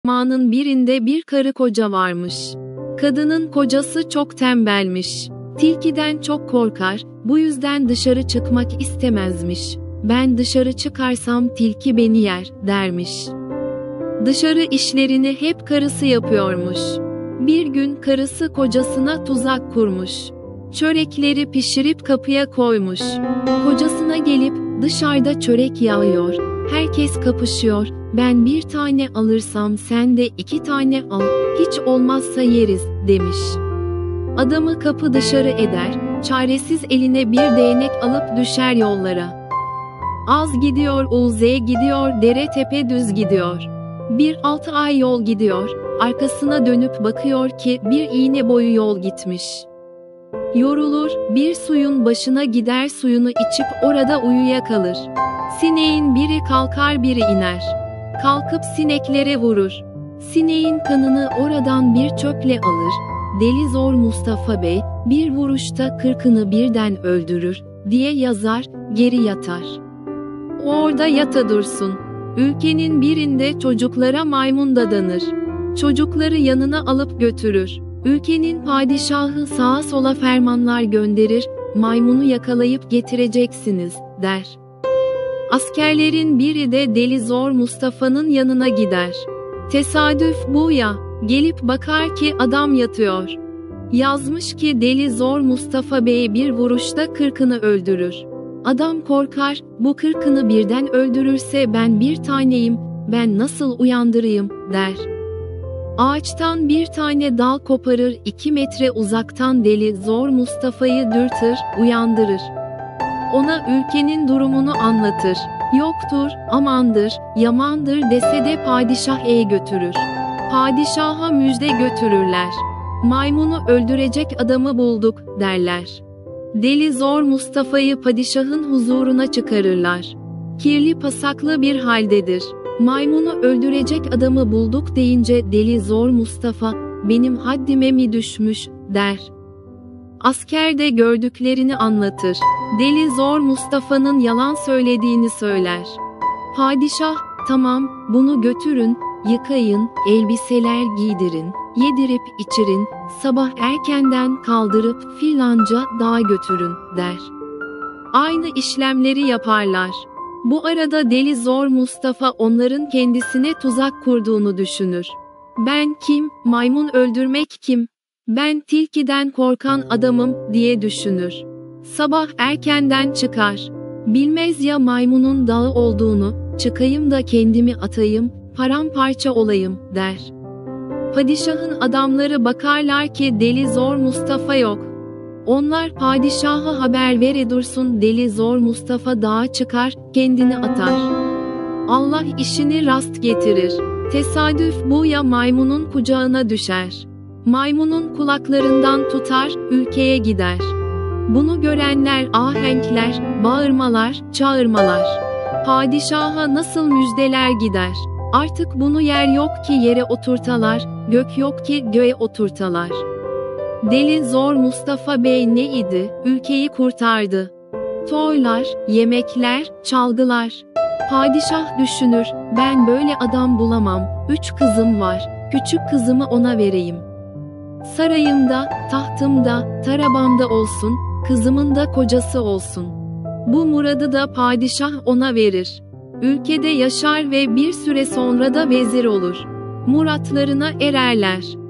Zamanın birinde bir karı koca varmış. Kadının kocası çok tembelmiş. Tilkiden çok korkar, bu yüzden dışarı çıkmak istemezmiş. Ben dışarı çıkarsam tilki beni yer, dermiş. Dışarı işlerini hep karısı yapıyormuş. Bir gün karısı kocasına tuzak kurmuş. Çörekleri pişirip kapıya koymuş. Kocasına gelip, dışarıda çörek yağıyor, herkes kapışıyor, ben bir tane alırsam sen de 2 tane al, hiç olmazsa yeriz, demiş. Adamı kapı dışarı eder, çaresiz eline bir değnek alıp düşer yollara. Az gidiyor, uze gidiyor, dere tepe düz gidiyor. 6 ay yol gidiyor, arkasına dönüp bakıyor ki bir iğne boyu yol gitmiş. Yorulur, bir suyun başına gider, suyunu içip orada uyuyakalır. Sineğin biri kalkar, biri iner. Kalkıp sineklere vurur. Sineğin kanını oradan bir çöple alır. Deli Zor Mustafa Bey, bir vuruşta 40'ını birden öldürür, diye yazar, geri yatar. Orada yata dursun. Ülkenin birinde çocuklara maymun dadanır. Çocukları yanına alıp götürür. Ülkenin padişahı sağa sola fermanlar gönderir, maymunu yakalayıp getireceksiniz, der. Askerlerin biri de Deli Zor Mustafa'nın yanına gider. Tesadüf bu ya, gelip bakar ki adam yatıyor. Yazmış ki Deli Zor Mustafa Bey bir vuruşta 40'ını öldürür. Adam korkar, bu 40'ını birden öldürürse ben bir taneyim, ben nasıl uyandırayım, der. Ağaçtan bir tane dal koparır, 2 metre uzaktan Deli Zor Mustafa'yı dürtür, uyandırır. Ona ülkenin durumunu anlatır. Yoktur, amandır, yamandır dese de padişah götürür. Padişaha müjde götürürler. Maymunu öldürecek adamı bulduk, derler. Deli Zor Mustafa'yı padişahın huzuruna çıkarırlar. Kirli pasaklı bir haldedir. Maymunu öldürecek adamı bulduk deyince Deli Zor Mustafa, benim haddime mi düşmüş, der. Asker de gördüklerini anlatır. Deli Zor Mustafa'nın yalan söylediğini söyler. Padişah, tamam, bunu götürün, yıkayın, elbiseler giydirin, yedirip içirin, sabah erkenden kaldırıp filanca dağa götürün, der. Aynı işlemleri yaparlar. Bu arada Deli Zor Mustafa onların kendisine tuzak kurduğunu düşünür. Ben kim, maymun öldürmek kim? Ben tilkiden korkan adamım, diye düşünür. Sabah erkenden çıkar. Bilmez ya maymunun dağı olduğunu, çıkayım da kendimi atayım, paramparça olayım, der. Padişahın adamları bakarlar ki Deli Zor Mustafa yok. Onlar padişaha haber vere dursun, Deli Zor Mustafa dağa çıkar, kendini atar. Allah işini rast getirir. Tesadüf bu ya maymunun kucağına düşer. Maymunun kulaklarından tutar, ülkeye gider. Bunu görenler ahenkler, bağırmalar, çağırmalar. Padişaha nasıl müjdeler gider. Artık bunu yer yok ki yere oturtalar, gök yok ki göğe oturtalar. Deli Zor Mustafa Bey ne idi, ülkeyi kurtardı. Toylar, yemekler, çalgılar. Padişah düşünür, ben böyle adam bulamam, 3 kızım var, küçük kızımı ona vereyim. Sarayımda, tahtımda, tarabamda olsun, kızımın da kocası olsun. Bu muradı da padişah ona verir. Ülkede yaşar ve bir süre sonra da vezir olur. Muratlarına ererler.